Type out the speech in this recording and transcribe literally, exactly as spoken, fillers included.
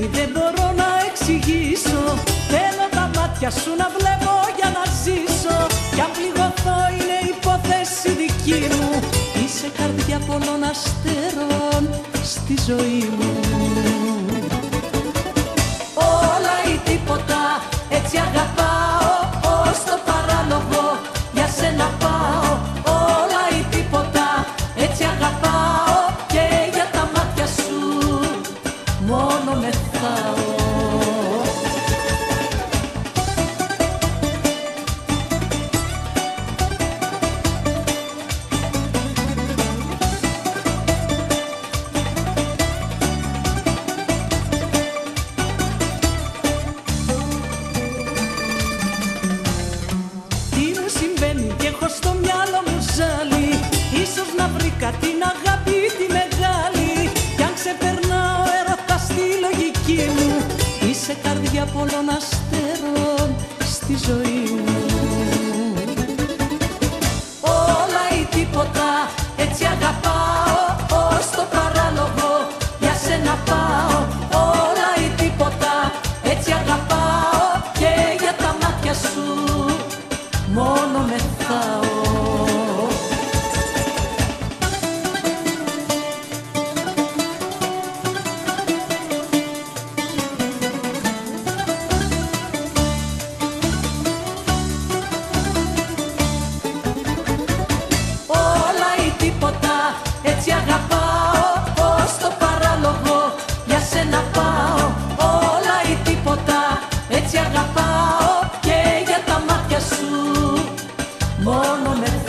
συμβαίνει δεν μπορώ να εξηγήσω. Θέλω τα μάτια σου να βλέπω για να ζήσω. Κι αν πληγωθώ είναι υπόθεση δική μου. Είσαι καρδιά πολλών αστέρων στη ζωή μου. Όλα ή τίποτα, έτσι αγαπάω. Ως το παράλογο για σένα πάω. Όλα ή τίποτα, έτσι αγαπάω. Και για τα μάτια σου μόνο μεθάω. Κι έχω στο μυαλό μου ζάλι. Ίσως να βρήκα την αγάπη τη μεγάλη. Κι αν ξεπερνάω έρωτα στη λογική μου. Είσαι καρδιά πολλών αστέρων στη ζωή μου. Όλα ή τίποτα, έτσι αγαπάω. Ως το παράλογο για σένα πάω. Όλα ή τίποτα, έτσι αγαπάω. Και για τα μάτια σου μόνο μεθάω. Όλα ή τίποτα, έτσι αγαπάω. Ως το παράλογο για σένα πάω. Όλα ή τίποτα, έτσι αγαπάω. Και για τα μάτια σου μόνο με